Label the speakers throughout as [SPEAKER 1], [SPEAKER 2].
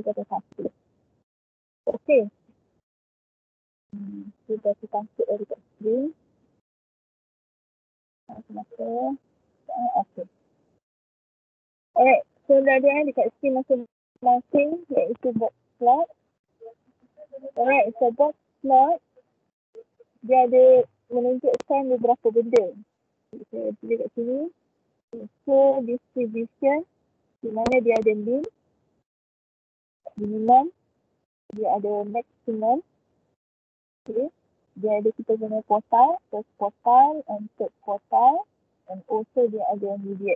[SPEAKER 1] kata 1. Okey. Kita masuk dari kat screen. Masa. Okey. Alright. So dah ada dekat screen masing-masing iaitu box plot. Alright. So box plot dia ada menunjukkan beberapa benda. Saya tulis kat sini. So distribution di mana dia ada mean, minimum, dia ada maximum. Okay. Dia ada kita guna quartile, first quartile and third quartile, and also dia ada median.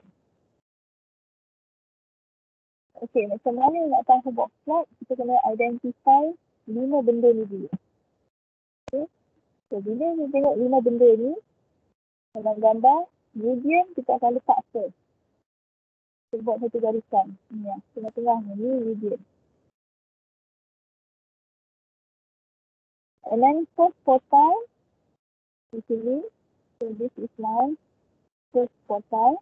[SPEAKER 1] Okay, macam mana nak tahu box plot? Kita kena identify 5 benda ni dulu. Okay. So bila kita tengok 5 benda ni dalam gambar, median kita akan letak first. Kita buat satu garisan. Ni ya, tengah-tengah ni median. And then first quartile di sini, so this is my first quartile,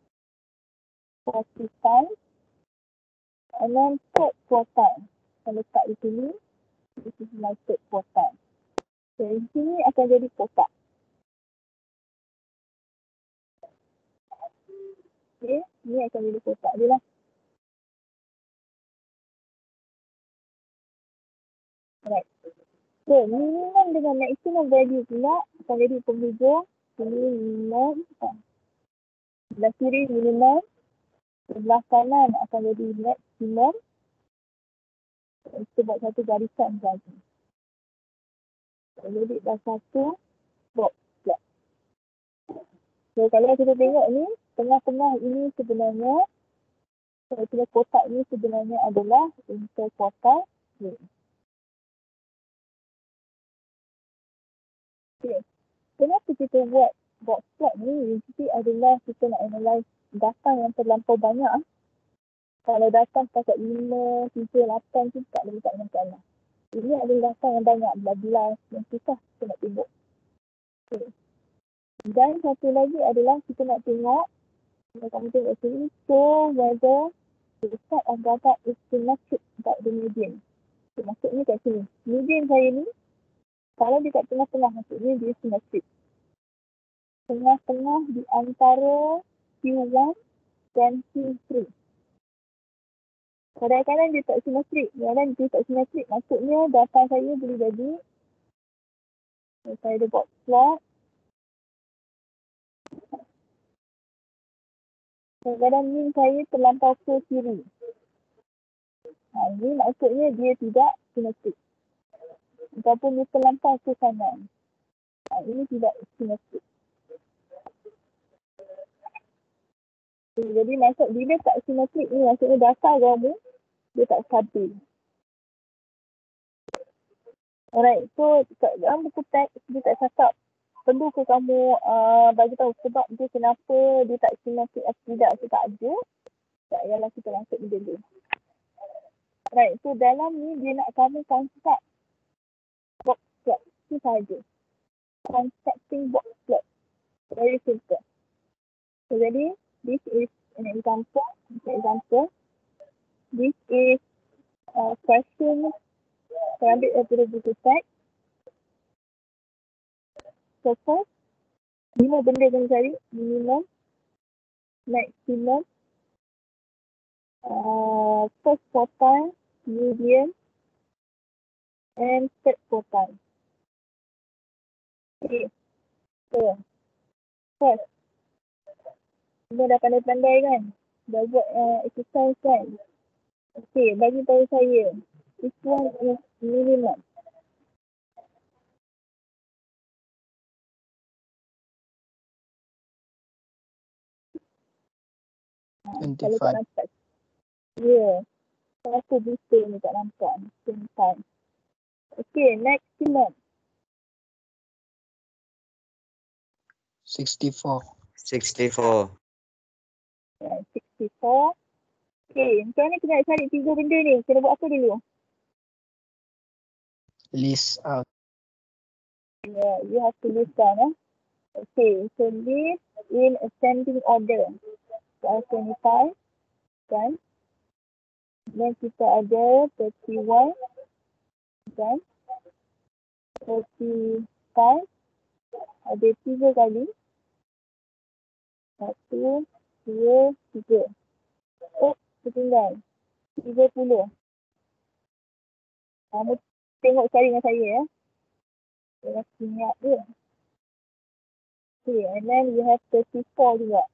[SPEAKER 1] 45, and then third quartile. Saya letak di sini, this is my third quartile. So di sini akan jadi kotak. Okay, ni akan jadi kotak je lah. Alright. So minimum dengan maximum value pula akan jadi penghujung. Ini minimum. Sebelah kiri minimum. Sebelah kanan akan jadi maximum. Kita buat satu garisan saja. Jadi dah satu box plot. So kalau kita tengok ni, tengah-tengah ini sebenarnya, kotak ni sebenarnya adalah interquartile. Okay. Kenapa kita buat box plot ni? Jadi adalah kita nak analyze data yang terlampau banyak. Kalau data setakat 5, 7, 8 tu tak boleh tak masalah. Ini adalah data yang banyak, belas-belas, yang susah kita nak tengok. Okay. Dan satu lagi adalah kita nak tengok, kalau kamu tengok sini, so whether the set of data is symmetric about the median. So, maksudnya kat sini, median saya ni, kalau dia kat tengah-tengah, maksudnya dia symmetric. Tengah-tengah di antara Q1 dan Q3. Kadang-kadang dia tak simetrik. Kadang-kadang dia tak simetrik. Maksudnya data saya boleh jadi. Saya ada box plot. Kadang-kadang mean saya terlampau ke kiri. Ini maksudnya dia tidak simetrik. Ataupun dia terlampau ke kanan. Ini tidak simetrik. Jadi maksud bila tak simetrik ni maksudnya data kamu dia tak stabil. Alright, so dalam buku teks dia tak cakap perlu ke kamu bagi tahu sebab dia kenapa dia tak simetrik atau tidak, itu tak ada. Tak payahlah kita masuk ni dulu. Alright, so dalam ni dia nak kamu construct box plot. Itu sahaja. Constructing box plot. Very simple. So jadi this is an example. This is a question saya ambil daripada buku teks. So first, 5 benda yang cari. Minimum, maximum, first quartile, median, and third quartile. Okay. So, first, semua dah pandai-pandai kan? Dah buat exercise kan? Okay, bagi tahu saya. This one is minimum. Kalau tak nampak. Ya. Satu buta ni tak nampak. Same time. Okay, maximum.
[SPEAKER 2] 64.
[SPEAKER 3] 64.
[SPEAKER 1] 64. Okay, macam mana kita nak cari 3 benda ni? Kena buat apa dulu?
[SPEAKER 2] List out.
[SPEAKER 1] Yeah, you have to list down. Okay, so list in ascending order. So, 25 kan? Dan kita ada 31 dan 35 ada 3 kali. 1, 2, 3. Oh, tertinggal. 30. Kamu tengok sekali dengan saya ya. Saya ingat dia. Okay, and then we have 34 juga.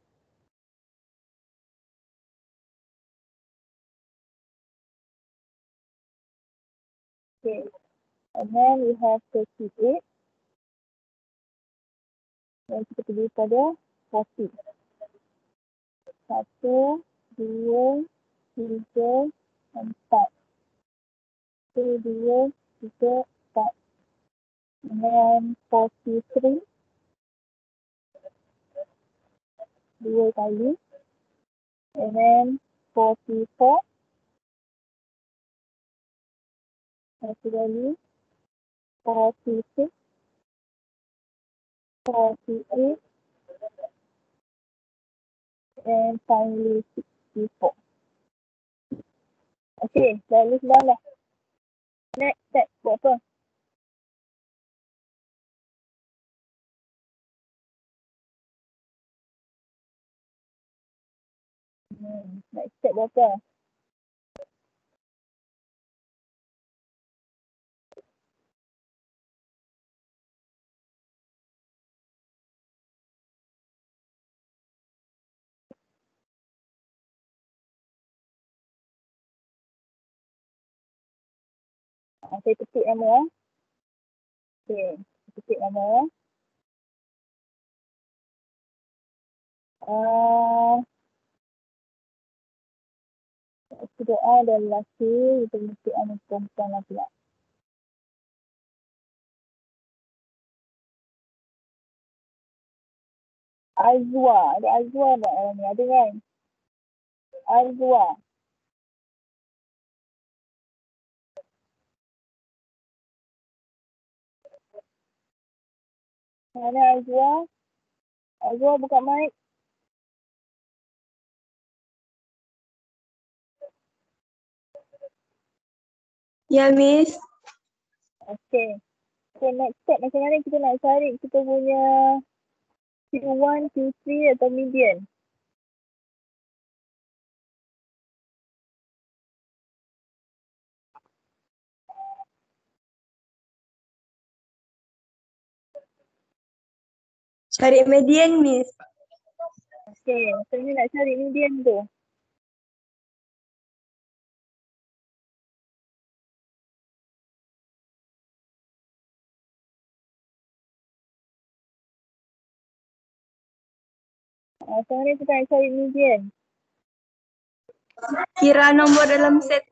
[SPEAKER 1] Okay, and then we have 38. Dan kita pergi pada 40. 1, 2, 3, 4. 1, 2, 3, 4. And then 43. 2 kali. And then 44. 1 kali. 46. 48. And finally 64. Okay, dah list down dah. Next step, buat apa? Next step buat apa? Saya ketik nama. Okay, ketik nama. Doa dan lelaki, kita mesti ada perempuan lah pula. Azwa, ada Azwa tak dalam ni? Ada kan? Azwa. Mana Azwa? Azwa buka mic.
[SPEAKER 2] Ya, Miss.
[SPEAKER 1] Okay. So next step macam mana kita nak cari kita punya Q1, Q3 atau median?
[SPEAKER 2] Cari median, Miss.
[SPEAKER 1] Okay, macam ni nak cari median tu. Macam mana kita nak cari median?
[SPEAKER 2] Kira nombor dalam set.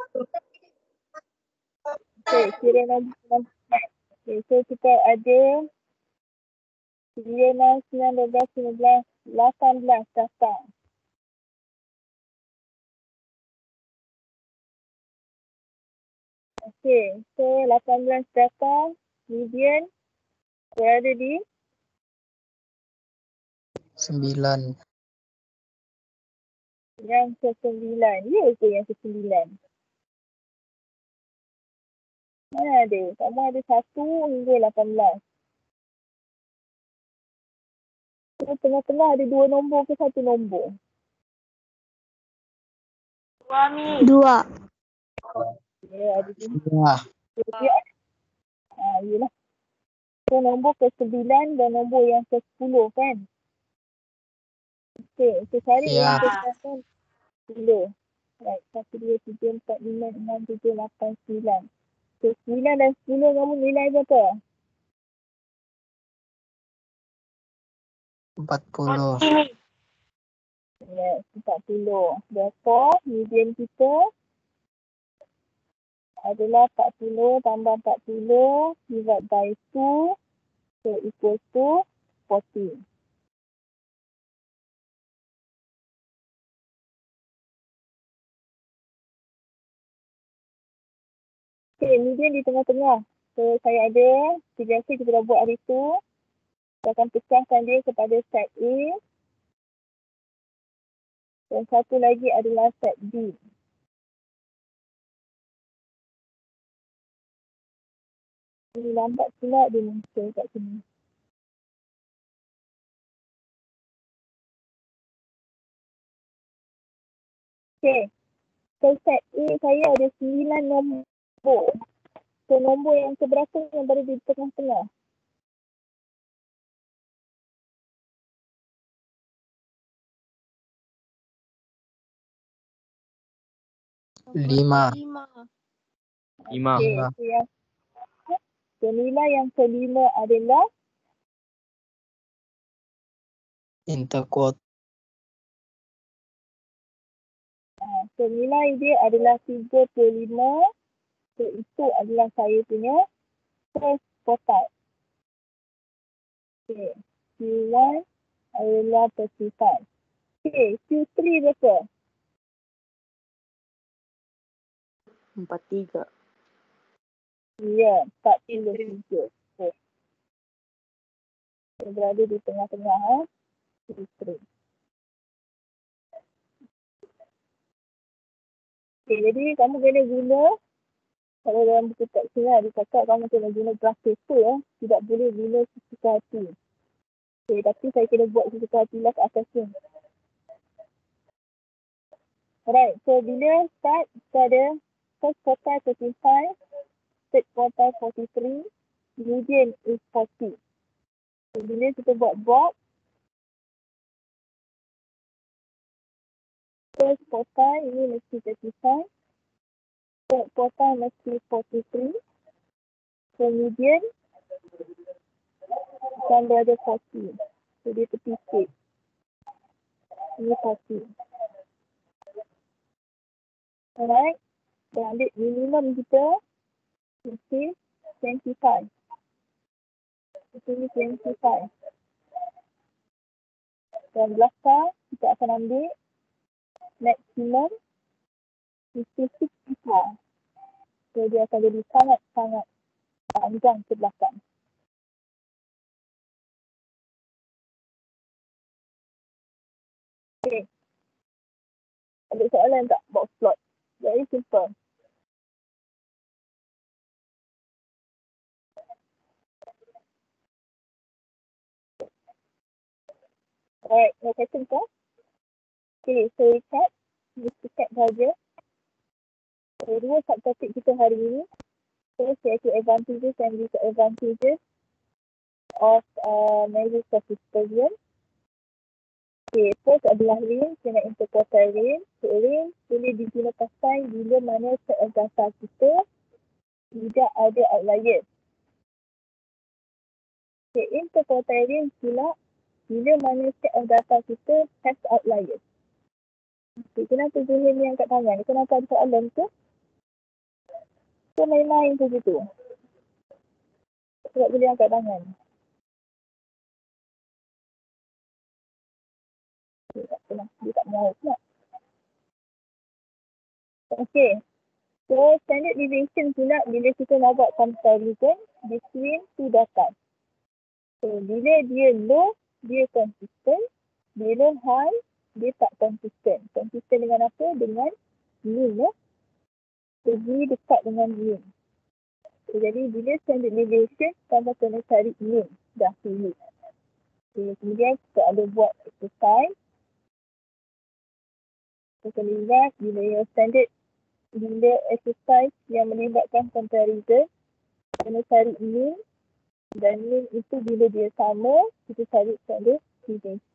[SPEAKER 1] Okay, kira nombor. Okay, so kita ada 9, 12, 19, 18 datang. Okay, so 18 datang, median berada di
[SPEAKER 3] 9.
[SPEAKER 1] yang ke-9. Ya ke yang ke-9? Mana ada? Kamu ada 1 hingga 18. So, tengah-tengah ada 2 nombor ke 1 nombor?
[SPEAKER 2] 2.
[SPEAKER 1] Ya, ada 2.
[SPEAKER 3] Ya.
[SPEAKER 1] Dia yelah. So, nombor ke-9 dan nombor yang ke-10 kan? Okay, so cari
[SPEAKER 3] Ya.
[SPEAKER 1] yang ke-10. 10. Right, 1, 2, 3, 4, 5, 6, 7, 8, 9. So, 9 dan 10 kamu nilai berapa?
[SPEAKER 3] 40.
[SPEAKER 1] Yes, 40. Therefore, median kita adalah 40 tambah 40 divide by 2, so equals to 40. Okay, median di tengah-tengah. So, saya ada, biasa kita dah buat hari tu. Kita akan pecahkan dia kepada set A. Dan satu lagi adalah set B. Ini lambat pula dia muncul kat sini. Okay. So set A saya ada 9 nombor. So nombor yang keberapa yang berada di tengah-tengah?
[SPEAKER 3] Lima.
[SPEAKER 1] Okay. So nilai yang kelima adalah
[SPEAKER 3] Interquartile.
[SPEAKER 1] so nilai dia adalah 35. So itu adalah saya punya first quartile. Okay. Q1 adalah 35. Okay. Q3 berapa?
[SPEAKER 2] 43.
[SPEAKER 1] Ya, 43. Okay. So, berada di tengah-tengah. Q3. Okay, jadi kamu kena guna, kalau dalam buku teks ni dia cakap kamu kena guna graph paper ya. Tidak boleh guna susukan hati. Okay, tapi saya kena buat susukan hati lah kat atas ni. Alright, so bila start, kita ada first quartile 35, third quartile 43, median is 40. So, bila kita buat box, first quartile ini mesti 35, third quartile mesti 43, kemudian akan berada 40. So dia tepi sikit. Ini 40. Alright, kita ambil minimum kita mesti 25. Ini 25. Dan belakang kita akan ambil maksimum mesti 65. So dia akan jadi sangat-sangat panjang ke belakang. Okay. Ada soalan tak? Box plot. Very simple. Alright, no question ke? Okay, so recap. Just recap saja. So, dua subtopik kita hari ini. First, iaitu advantages and disadvantages of measures of dispersion. Okay, first adalah range dengan interquartile range. So, range boleh digunakan sign bila mana set of data kita tidak ada outliers. Okay, interquartile range pula bila mana set of data kita has outliers. Okay, kenapa Zuhair ni angkat tangan? Kenapa ada soalan tu? So, main-main saja tu. Sebab boleh angkat tangan. Dia tak mahu pula. Okay. So, standard deviation pula bila kita nak buat comparison between two data. So, bila dia low, dia consistent. Bila high, dia tak consistent. Consistent dengan apa? Dengan mean. Ya? Segi dekat dengan mean. So, jadi, bila standard deviation, kita kena cari mean. Dah pilih. Okay, kemudian kita ada buat exercise. Kita lihat bila yang standard, bila exercise yang melibatkan comparison, kena cari mean. Dan mean itu bila dia sama, kita cari standard deviation.